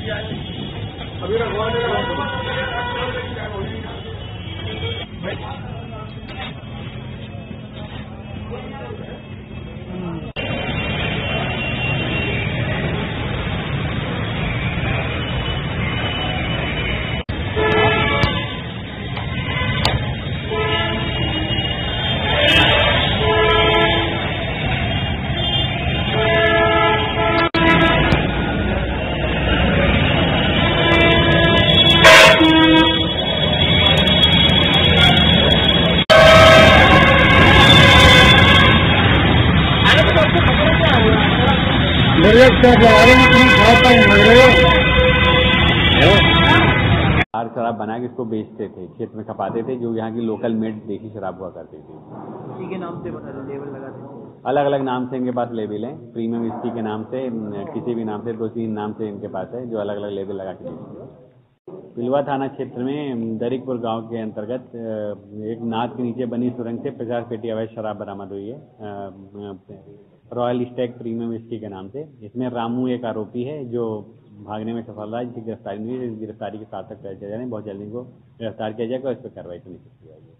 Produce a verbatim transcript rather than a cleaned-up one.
अभी रखवाने बाहर शराब बना के इसको बेचते थे, खेत में खपाते थे, जो यहाँ की लोकल मेड देसी शराब हुआ करती थी। इसी के नाम से बता दो, लेबल लगाते थे। अलग अलग नाम से इनके पास लेबल हैं, प्रीमियम विस्की के नाम से, किसी भी नाम से, दो तीन नाम से इनके पास है, जो अलग अलग लेबल लगा के बेचते हैं। पिलवा थाना क्षेत्र में दरिकपुर गांव के अंतर्गत एक नाद के नीचे बनी सुरंग से पचास पेटी अवैध शराब बरामद हुई है, रॉयल स्टैग प्रीमियम विस्की के नाम से। इसमें रामू एक आरोपी है जो भागने में सफल रहा, जिसकी गिरफ्तारी हुई। इस गिरफ्तारी के साथ तक बहुत जल्दी को गिरफ्तार किया जाएगा और इस पर कार्रवाई सुनिश्चित की जाएगी।